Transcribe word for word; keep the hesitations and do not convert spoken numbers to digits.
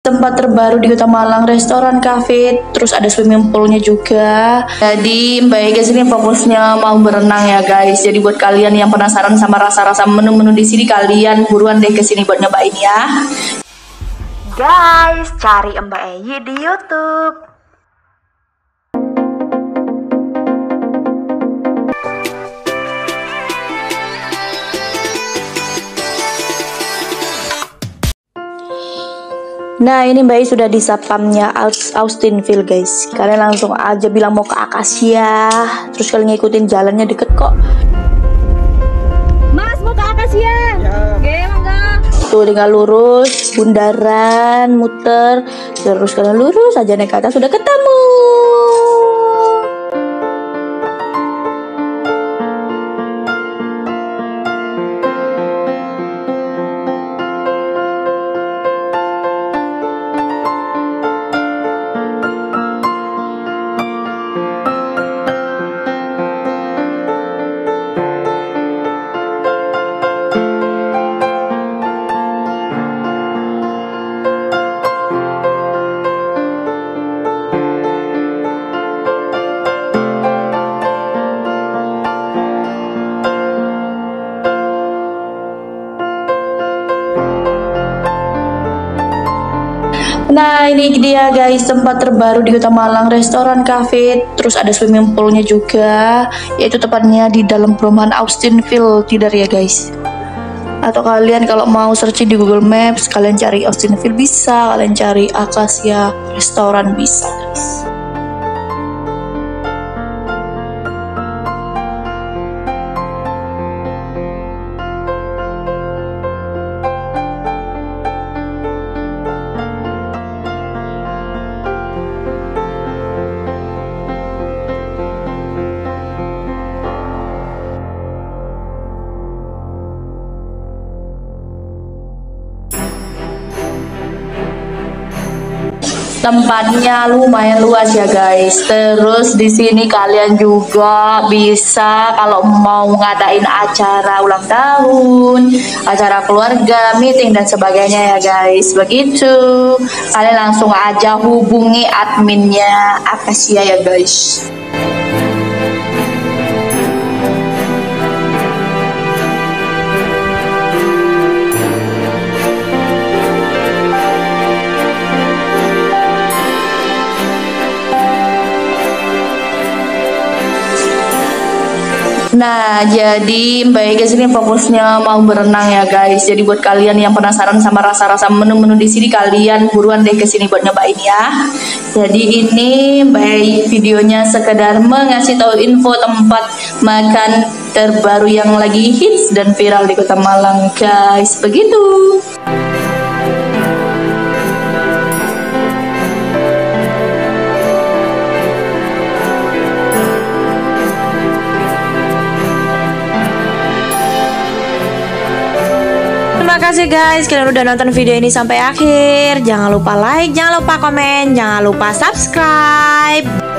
tempat terbaru di Kota Malang, restoran, cafe, terus ada swimming poolnya juga. Jadi Mbak Ega sini fokusnya mau berenang ya guys. Jadi buat kalian yang penasaran sama rasa-rasa menu-menu di sini, kalian buruan deh ke sini buat nyobain ya. Guys, cari Mbak Eyi di YouTube. Nah ini Mbak I sudah di satpamnya Austinville guys. Kalian langsung aja bilang mau ke Akasia, terus kalian ngikutin jalannya deket kok. Mas mau ke Akasia? Ya. Oke, mangga. Tuh tinggal lurus, bundaran, muter, terus kalian lurus aja naik ke atas sudah ketemu. Nah ini dia guys, tempat terbaru di Kota Malang, restoran, cafe, terus ada swimming poolnya juga, yaitu tepatnya di dalam perumahan Austinville Tidar ya guys. Atau kalian kalau mau searching di Google Maps, kalian cari Austinville bisa, kalian cari Akasia restoran bisa guys. Tempatnya lumayan luas ya guys. Terus di sini kalian juga bisa kalau mau ngadain acara ulang tahun, acara keluarga, meeting dan sebagainya ya guys. Begitu. Kalian langsung aja hubungi adminnya Akasia ya guys. Nah, jadi Mbak Ega sini fokusnya mau berenang ya guys. Jadi buat kalian yang penasaran sama rasa-rasa menu-menu di sini, kalian buruan deh ke sini buat nyobain ya. Jadi ini Mbak Ega videonya sekedar mengasih tahu info tempat makan terbaru yang lagi hits dan viral di Kota Malang guys. Begitu. Terima kasih guys, kalian udah nonton video ini sampai akhir. Jangan lupa like, jangan lupa komen, jangan lupa subscribe.